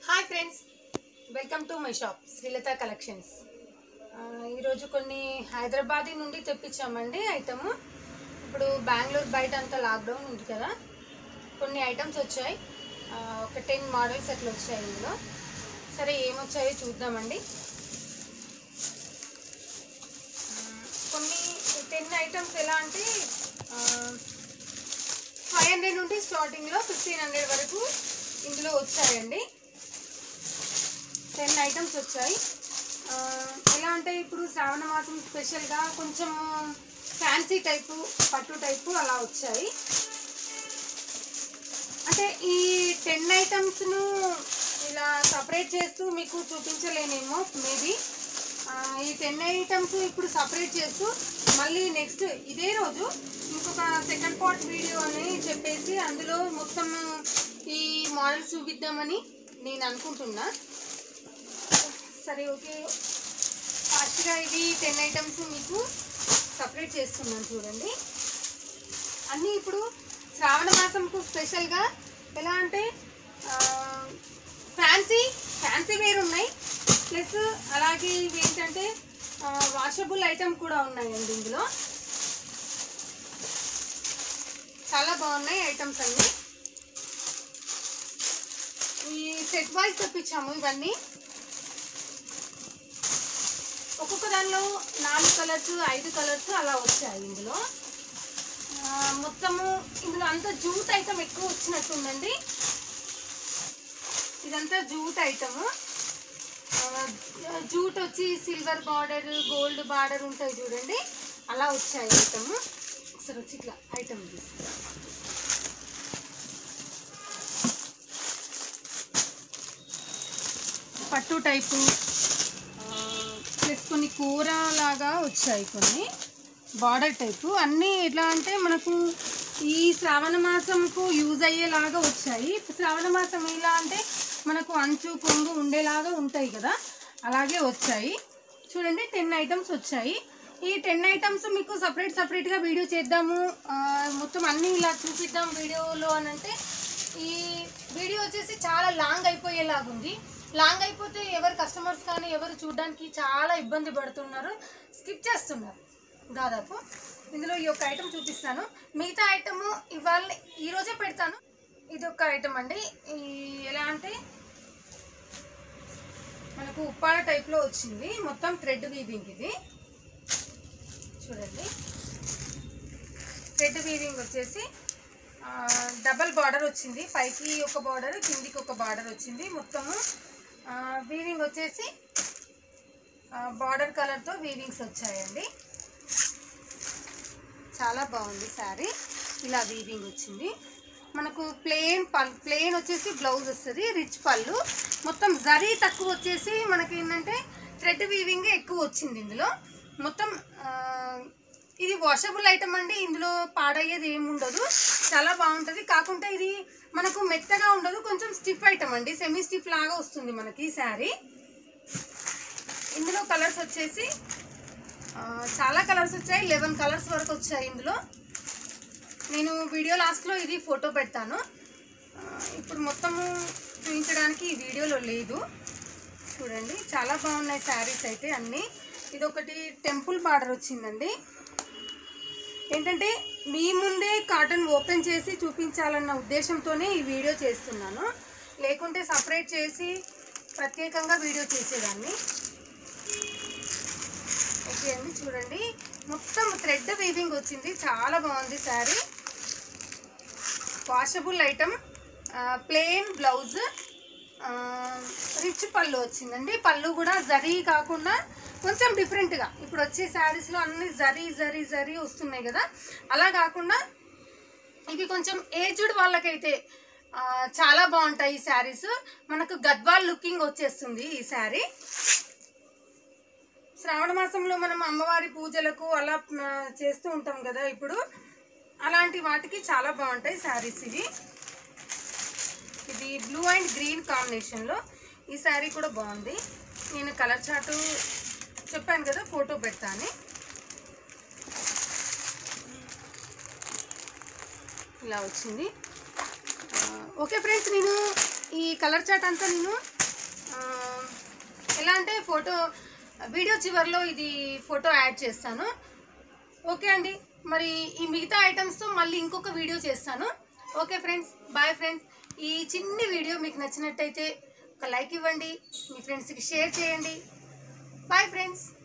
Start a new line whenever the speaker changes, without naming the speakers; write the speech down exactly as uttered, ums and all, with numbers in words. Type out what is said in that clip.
Hi friends, welcome to my shop Srilatha collections. ఈరోజు కొన్ని హైదరాబాదీ నుండి తెప్పించామండి ఐటమ్. ఇప్పుడు బెంగళూరు బయట అంతా లాక్డౌన్ ఉంది కదా, కొన్ని ఐటమ్స్ వచ్చాయి. ఒక టెన్ మోడల్స్ అట్లా వచ్చాయి ఇందులో. సరే ఏమొచ్చాయో చూద్దామండి. కొన్ని టెన్ ఐటమ్స్ ఎలా అంటే ఫైవ్ హండ్రెడ్ నుండి స్టార్టింగ్లో ఫిఫ్టీన్ హండ్రెడ్ వరకు ఇందులో వచ్చాయండి. టెన్ ఐటమ్స్ వచ్చాయి. ఎలా అంటే ఇప్పుడు శ్రావణ మాసం స్పెషల్గా కొంచెం ఫ్యాన్సీ టైపు, పట్టు టైపు అలా వచ్చాయి. అంటే ఈ టెన్ ఐటమ్స్ను ఇలా సపరేట్ చేస్తూ మీకు చూపించలేనేమో మేబీ. ఈ టెన్ ఐటమ్స్ ఇప్పుడు సపరేట్ చేస్తూ మళ్ళీ నెక్స్ట్ ఇదే రోజు ఇంకొక సెకండ్ పార్ట్ వీడియో అని చెప్పేసి అందులో మొత్తం ఈ మోడల్స్ చూపిద్దామని నేను అనుకుంటున్నా. సరే ఓకే, ఫాస్ట్గా ఇది టెన్ ఐటమ్స్ మీకు సపరేట్ చేస్తున్నాను చూడండి. అన్నీ ఇప్పుడు శ్రావణ మాసంకు స్పెషల్గా ఎలా అంటే ఫ్యాన్సీ ఫ్యాన్సీ వేర్ ఉన్నాయి, ప్లస్ అలాగే ఇవి ఏంటంటే వాషబుల్ ఐటమ్ కూడా ఉన్నాయండి. ఇందులో చాలా బాగున్నాయి ఐటమ్స్ అన్నీ. ఈ సెట్ వైజ్ తెప్పించాము ఇవన్నీ. ఒక్కొక్క దానిలో నాలుగు కలర్స్, ఐదు కలర్స్ అలా వచ్చాయి ఇందులో. మొత్తము ఇందులో అంతా జూట్ ఐటమ్ ఎక్కువ వచ్చినట్టుందండి. ఇదంతా జూట్ ఐటము. జూట్ వచ్చి సిల్వర్ బార్డర్, గోల్డ్ బార్డర్ ఉంటాయి చూడండి, అలా వచ్చాయి ఐటము. ఒకసారి వచ్చి ఇట్లా ఐటమ్ తీసుకురా. పట్టు టైపు, ప్లస్ కొన్ని కూర లాగా వచ్చాయి, కొన్ని బార్డర్ టైపు. అన్నీ ఎట్లా అంటే మనకు ఈ శ్రావణ మాసంకు యూజ్ అయ్యేలాగా వచ్చాయి. శ్రావణ మాసం ఎలా అంటే మనకు అంచు కొంగు ఉండేలాగా ఉంటాయి కదా, అలాగే వచ్చాయి చూడండి. టెన్ ఐటమ్స్ వచ్చాయి. ఈ టెన్ ఐటమ్స్ మీకు సపరేట్ సపరేట్గా వీడియో చేద్దాము, మొత్తం అన్నీ ఇలా చూపిద్దాం వీడియోలో అని అంటే ఈ వీడియో వచ్చేసి చాలా లాంగ్ అయిపోయేలాగా ఉంది. లాంగ్ అయిపోతే ఎవరు కస్టమర్స్ కానీ ఎవరు చూడడానికి చాలా ఇబ్బంది పడుతున్నారు, స్కిప్ చేస్తున్నారు దాదాపు. ఇందులో ఈ యొక్క ఐటమ్ చూపిస్తాను, మిగతా ఐటమ్ ఇవాళ ఈరోజే పెడతాను. ఇది ఒక ఐటమ్ అండి. ఈ ఎలా అంటే మనకు ఉప్పాడ టైప్లో వచ్చింది, మొత్తం థ్రెడ్ వీవింగ్. ఇది చూడండి, థ్రెడ్ వీవింగ్ వచ్చేసి డబల్ బార్డర్ వచ్చింది. పైకి ఒక బార్డర్, కిందికి ఒక బార్డర్ వచ్చింది. మొత్తము వీవింగ్ వచ్చేసి బార్డర్ కలర్తో వీవింగ్స్ వచ్చాయండి. చాలా బాగుంది శారీ. ఇలా వీవింగ్ వచ్చింది. మనకు ప్లెయిన్ పల్ ప్లెయిన్ వచ్చేసి బ్లౌజ్ వస్తుంది, రిచ్ పళ్ళు. మొత్తం జరీ తక్కువ వచ్చేసి మనకి ఏంటంటే థ్రెడ్ వీవింగ్ ఎక్కువ వచ్చింది ఇందులో. మొత్తం ఇది వాషబుల్ ఐటమ్ అండి, ఇందులో పాడయ్యేది ఏమి ఉండదు, చాలా బాగుంటుంది. కాకుంటే ఇది మనకు మెత్తగా ఉండదు, కొంచెం స్టిఫ్ ఐటమ్ అండి, సెమీ స్టిఫ్ లాగా వస్తుంది మనకి ఈ శారీ. ఇందులో కలర్స్ వచ్చేసి చాలా కలర్స్ వచ్చాయి, లెవెన్ కలర్స్ వరకు వచ్చాయి ఇందులో. నేను వీడియో లాస్ట్లో ఇది ఫోటో పెడతాను, ఇప్పుడు మొత్తము చూపించడానికి ఈ వీడియోలో లేదు. చూడండి, చాలా బాగున్నాయి శారీస్ అయితే అన్నీ. ఇది ఒకటి టెంపుల్ బార్డర్ వచ్చిందండి. ఏంటంటే మీ ముందే కాటన్ ఓపెన్ చేసి చూపించాలన్న ఉద్దేశంతోనే ఈ వీడియో చేస్తున్నాను, లేకుంటే సపరేట్ చేసి ప్రత్యేకంగా వీడియో చేసేదాన్ని. ఓకే అండి, చూడండి మొత్తం థ్రెడ్ వీవింగ్ వచ్చింది, చాలా బాగుంది sari. Washable item, plain blouse, rich పళ్ళు వచ్చిందండి. పళ్ళు కూడా జరీ కాకుండా కొంచెం డిఫరెంట్గా, ఇప్పుడు వచ్చే శారీస్లో అన్ని జరీ జరీ జరీ వస్తున్నాయి కదా, అలా కాకుండా ఇవి కొంచెం ఏజ్డ్ వాళ్ళకైతే చాలా బాగుంటాయి ఈ శారీస్. మనకు గద్వాల్ లుకింగ్ వచ్చేస్తుంది ఈ శారీ. శ్రావణ మాసంలో మనం అమ్మవారి పూజలకు అలా చేస్తూ ఉంటాం కదా, ఇప్పుడు అలాంటి వాటికి చాలా బాగుంటాయి శారీస్ ఇవి. ఇది బ్లూ అండ్ గ్రీన్ కాంబినేషన్లో ఈ శారీ కూడా బాగుంది. నేను కలర్ చార్టు చెప్పాను కదా, ఫోటో పెడతాను. ఇలా వచ్చింది. ఓకే ఫ్రెండ్స్, నేను ఈ కలర్ చార్ట్ అంతా నేను ఎలా అంటే ఫోటో వీడియో చివరిలో ఇది ఫోటో యాడ్ చేస్తాను. ఓకే అండి, మరి ఈ మిగతా ఐటమ్స్తో మళ్ళీ ఇంకొక వీడియో చేస్తాను. Okay friends, bye friends. ఈ చిన్ని వీడియో మీకు నచ్చినట్టయితే ఒక లైక్ ఇవ్వండి, మీ ఫ్రెండ్స్కి షేర్ చేయండి. Bye friends.